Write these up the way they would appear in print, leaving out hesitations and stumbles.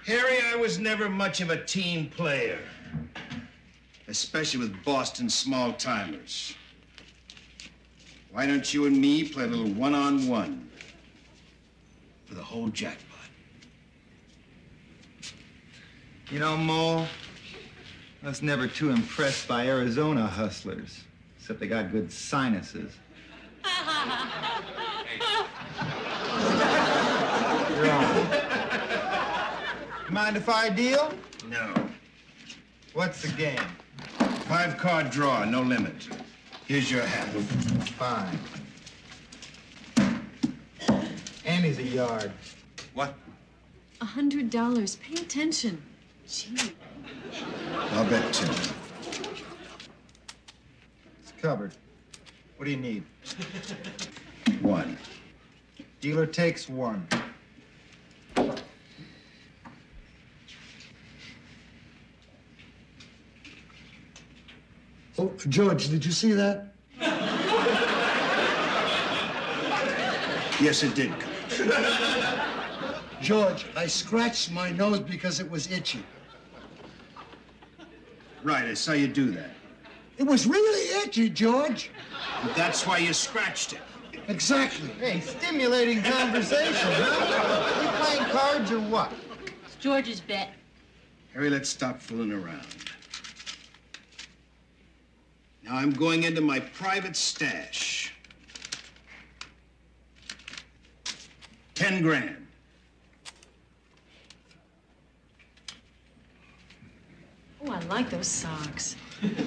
Harry, I was never much of a team player. Especially with Boston small-timers. Why don't you and me play a little one-on-one for the whole jackpot? You know, Mo, I was never too impressed by Arizona hustlers, except they got good sinuses. You're on. Mind if I deal? No. What's the game? 5-card draw, no limit. Here's your half. Fine. Annie's a yard. What? $100. Pay attention. Gee. I'll bet 2. It's covered. What do you need? 1. Dealer takes 1. Oh, George, did you see that? Yes, it did. George, I scratched my nose because it was itchy. Right, I saw you do that. It was really itchy, George. But that's why you scratched it. Exactly. Hey, stimulating conversation, huh? You playing cards or what? It's George's bet. Harry, let's stop fooling around. Now I'm going into my private stash. 10 grand. Oh, I like those socks.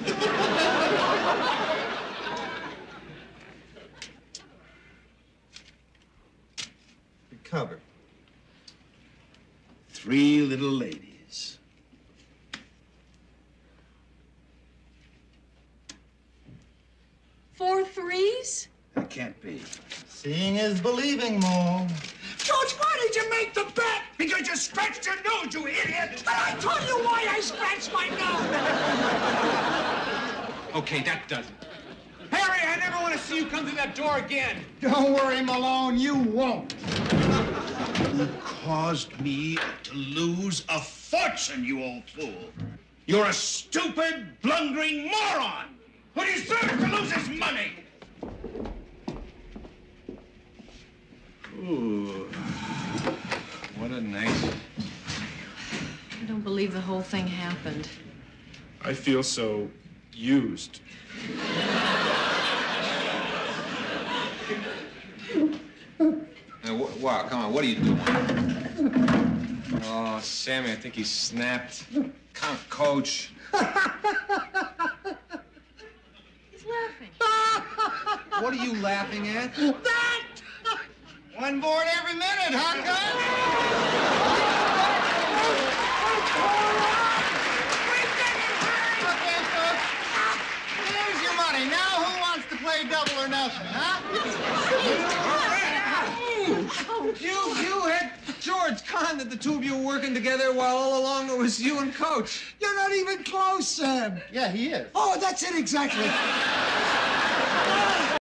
You're covered. 3 little ladies. Four threes? That can't be. Seeing is believing, Mo. George, why did you make the bet? Because you scratched your nose, you idiot! But I told you why I scratched my nose. Okay, that does it. Harry, I never want to see you come through that door again. Don't worry, Malone, you won't. You caused me to lose a fortune, you old fool. You're a stupid, blundering moron who deserves to lose his money. Ooh, what a night. I don't believe the whole thing happened. I feel so used. Wow, come on, what are you doing? Oh, Sammy, I think he snapped. Coach. He's laughing. What are you laughing at? That! One board every minute, huh, guys? Okay, folks. Here's your money. Now who wants to play double or nothing, huh? You had George Conn that the two of you were working together while all along it was you and Coach. You're not even close, Sam. Yeah, he is. Oh, that's it exactly.